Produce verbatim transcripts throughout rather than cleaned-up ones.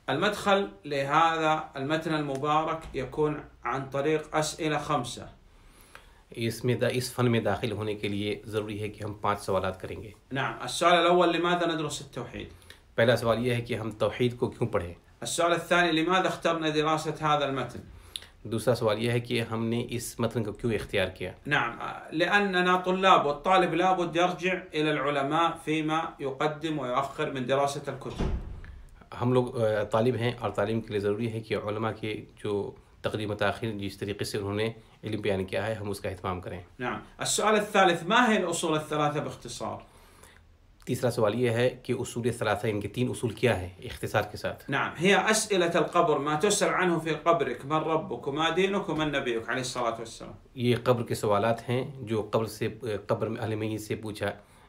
المدخل لهذا المتن المبارك يكون عن طريق أسئلة خمسة. اس میں دا اس فن میں داخل ہونے کے لیے ضروری ہے کہ ہم پانچ سوالات کریں گے. نعم. السؤال الأول لماذا ندرس التوحيد؟ پہلا سوال یہ ہے کہ ہم توحید کو کیوں پڑھیں. السؤال الثاني لماذا اخترنا دراسة هذا المتن؟ دوسرا سوال یہ ہے کہ ہم نے اس متن کو کیوں اختیار کیا. نعم. لأننا طلاب والطالب لابد يرجع إلى العلماء فيما يقدم ويؤخر من دراسة الكتب. ہم لوگ طالب ہیں اور تعلیم کے لیے ضروری ہے کہ علماء کے جو تقدیم و تاخیر جس طریقے سے انہوں نے علم بیان کیا ہے ہم اس کا اہتمام کریں. نعم. السؤال الثالث ما هي الأصول الثلاثة باختصار؟ تیسرا سوال یہ ہے کہ اصول ثلاثہ ان کے تین اصول کیا ہیں اختصار کے ساتھ. نعم. هي أسئلة القبر ما تسأل عنه في قبرك من ربك وما دينك ومن نبيك عليه الصلاة والسلام. یہ قبر کے سوالات ہیں جو قبر سے قبر میں اہل میت سے پوچھا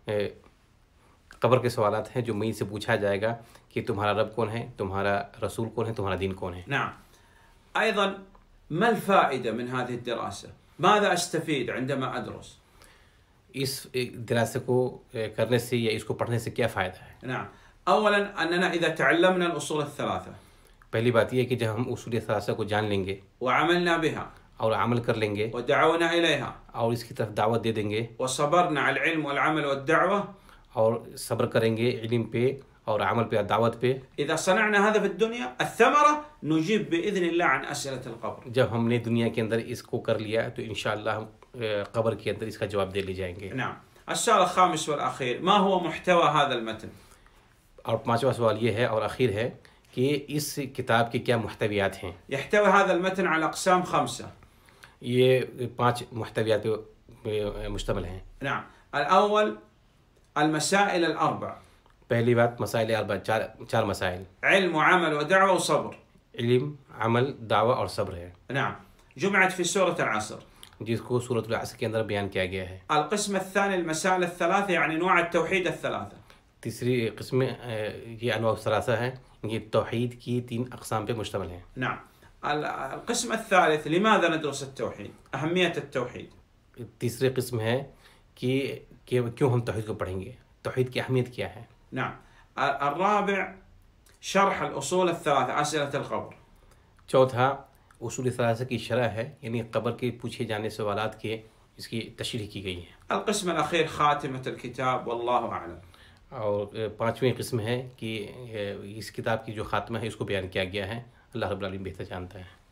قبر کے سوالات ہیں جو میت سے پوچھا جائے گا کہ تمہارا رب کون ہے, تمہارا رسول کون ہے, تمہارا دین کون ہے. نعم. أيضا ما الفائدة من هذه الدراسة؟ ماذا أستفيد عندما أدرس؟ اس دراسے کو کرنے سے یا اس کو پڑھنے سے کیا فائدہ ہے؟ نعم. أولا أننا إذا تعلمنا الأصول الثلاثة پہلی بات یہ ہے کہ جب ہم اصول ثلاثہ کو جان لیں گے وعملنا بها اور عمل کر لیں گے ودعونا إليها اور اس کی طرف دعوت دے دیں گے وصبرنا على العلم والعمل والدعوة اور صبر کریں گے علم پہ اور عمل پہ دعوت پہ, إذا صنعنا هذا في الدنيا الثمرة نجيب بإذن الله عن أسئلة القبر. جب ہم نے دنیا کے اندر اس کو کر لیا تو انشاءاللہ ہم قبر کے اندر اس کا جواب دے لے جائیں گے. نعم. السؤال الخامس والأخير ما هو محتوى هذا المتن؟ اور پانچواں سوال یہ ہے اور اخیر ہے کہ اس کتاب کے کیا محتویات ہیں. يحتوي هذا المتن على أقسام خمسة. یہ پانچ محتویات پہ مشتمل ہیں. نعم. الأول المسائل الأربع. پہلی بات مسائل اربع, چار چار مسائل. علم وعمل ودعوة وصبر. علم, عمل, دعوة اور صبر ہے. نعم. جمعت في سورة العصر جس کو سورۃ العصر کے اندر بیان کیا گیا ہے. القسم الثاني المسائل الثلاثة يعني انواع التوحيد الثلاثة. تیسری قسم یہ انواع الثلاثہ ہے, یہ توحید کی تین اقسام پہ مشتمل ہیں. نعم. القسم الثالث لماذا ندرس التوحيد؟ أهمية التوحيد. تیسری قسم ہے کہ کیوں ہم توحید کو پڑھیں گے, توحید کی اہمیت کیا ہے. نعم. الرابع شرح الأصول الثلاثة أسئلة القبر. چوتھا اصول ثلاثہ کی شرح ہے, یعنی قبر کے پوچھے جانے سوالات کے اس کی تشریح کی گئی ہے. القسم الأخير خاتمة الكتاب والله أعلم. اور پانچویں قسم ہے کہ اس کتاب کی جو خاتمہ ہے اس کو بیان کیا گیا ہے, اللہ رب العالمین بہتر جانتا ہے.